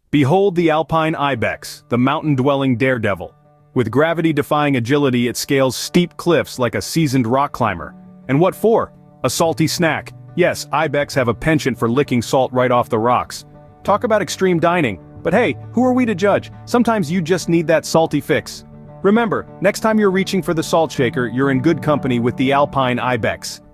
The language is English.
Behold the Alpine Ibex, the mountain-dwelling daredevil. With gravity-defying agility, it scales steep cliffs like a seasoned rock climber. And what for? A salty snack. Yes, Ibex have a penchant for licking salt right off the rocks. Talk about extreme dining, but hey, who are we to judge? Sometimes you just need that salty fix. Remember, next time you're reaching for the salt shaker, you're in good company with the Alpine Ibex.